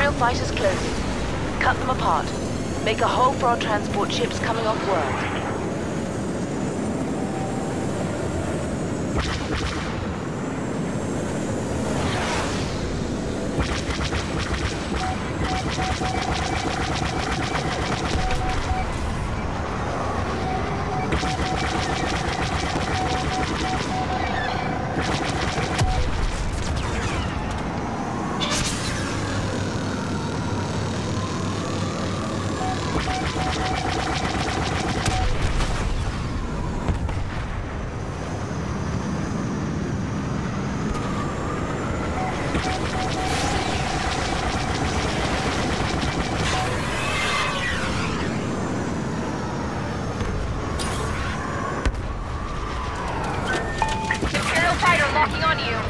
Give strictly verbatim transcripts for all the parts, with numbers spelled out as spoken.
Imperial fighters closing. Cut them apart. Make a hole for our transport ships coming off world. Locking on you.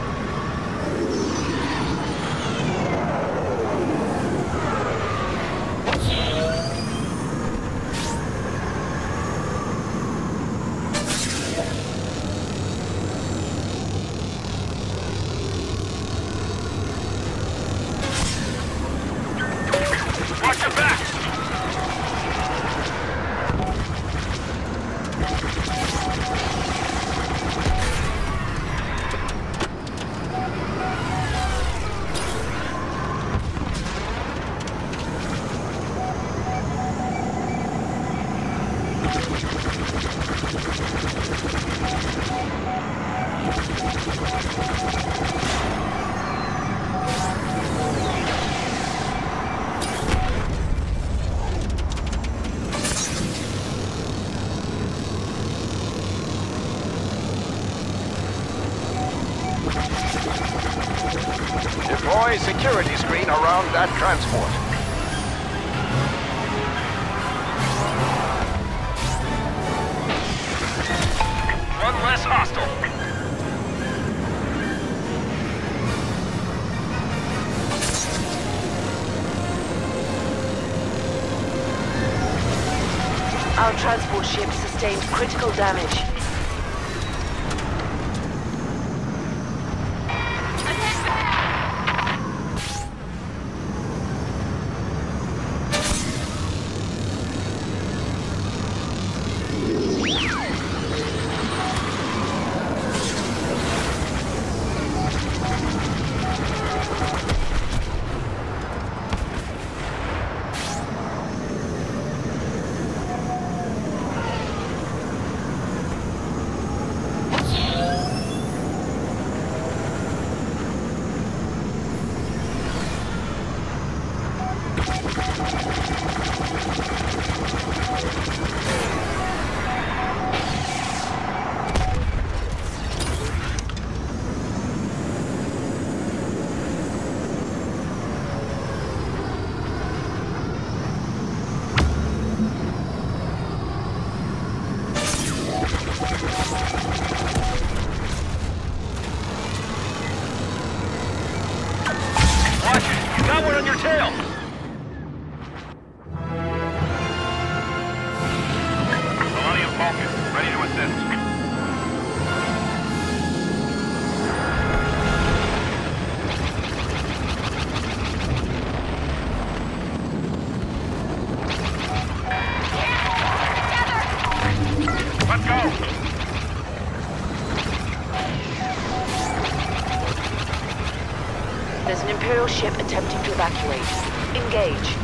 Watch your back! Deploy security screen around that transport. One less hostile. Our transport ship sustained critical damage. Got one on your tail! Millennium Falcon, ready to assist. Let's go! There's an Imperial ship attempting to evacuate. Engage.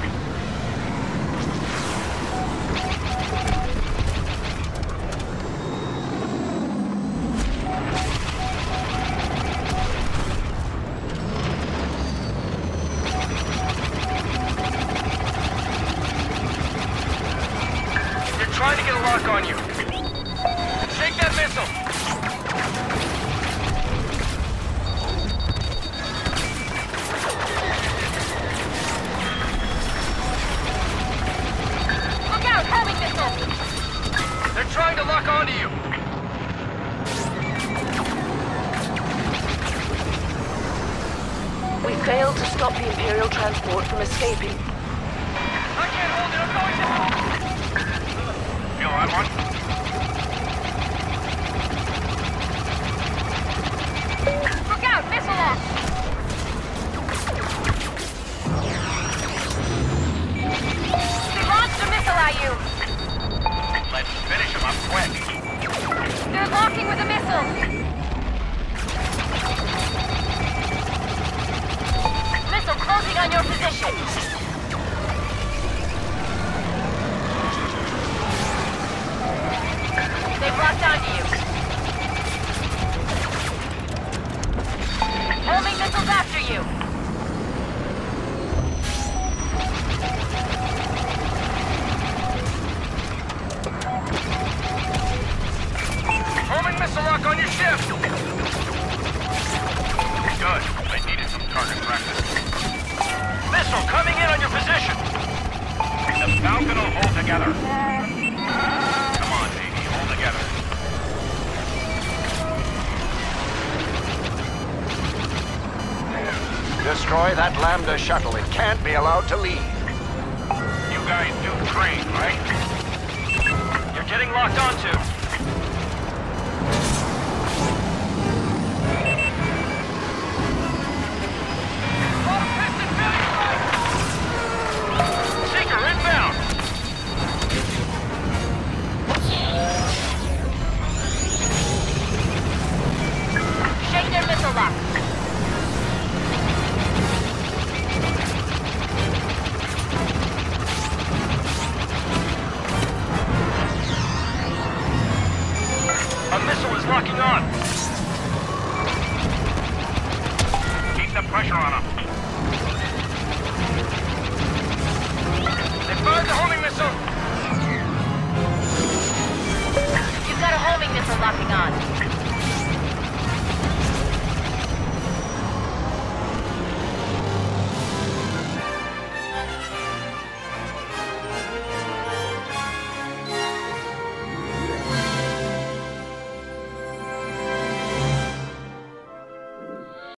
They're trying to get a lock on you. Take that missile! They're trying to lock onto you! We failed to stop the Imperial transport from escaping. I can't hold it, I'm going to... Feel that one? Look out! Missile launch! your position. They've locked onto you. Homing missiles after you. Homing missile lock on your ship. Good. I needed some target practice. Missile coming in on your position. The Falcon will hold together. Come on, baby, hold together. Destroy that Lambda shuttle. It can't be allowed to leave. You guys do train, right? You're getting locked onto. Seeker inbound! Shake their missile lock. A missile is locking on. Keep the pressure on them. They fired the homing missile. You've got a homing missile locking on.